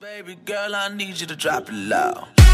Baby girl, I need you to drop it low.